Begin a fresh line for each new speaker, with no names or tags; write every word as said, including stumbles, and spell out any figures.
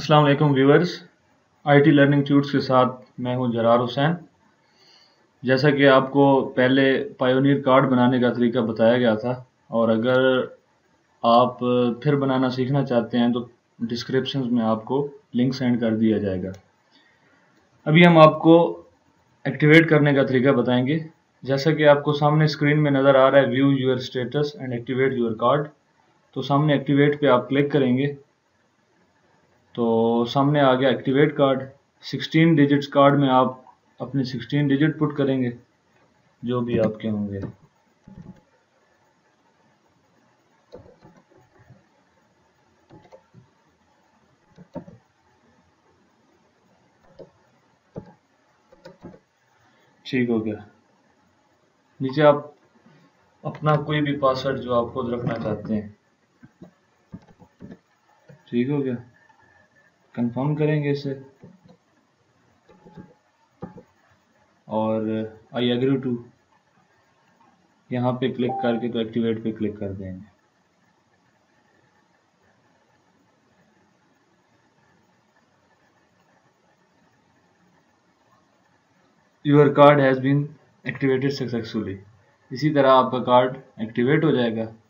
अस्सलाम वालेकुम viewers, IT learning tuts के साथ मैं हूं जरार हुसैन। जैसा कि आपको पहले पायोनियर कार्ड बनाने का तरीका बताया गया था, और अगर आप फिर बनाना सीखना चाहते हैं तो डिस्क्रिप्शन में आपको लिंक सेंड कर दिया जाएगा। अभी हम आपको एक्टिवेट करने का तरीका बताएंगे। जैसा कि आपको सामने स्क्रीन में नज़र आ रहा है, view your status and activate your card. तो सामने एक्टिवेट पे आप क्लिक करेंगे तो सामने आ गया activate card. Sixteen digits card में आप अपने सिक्सटीन डिजिट पुट करेंगे जो भी आपके होंगे। ठीक हो गया। नीचे आप अपना कोई भी पासवर्ड जो आप खुद रखना चाहते हैं। ठीक हो गया, कंफर्म करेंगे इसे और आई एग्री टू यहाँ पे क्लिक करके तो एक्टिवेट पे क्लिक कर देंगे। Your card has been activated successfully. इसी तरह आपका कार्ड एक्टिवेट हो जाएगा।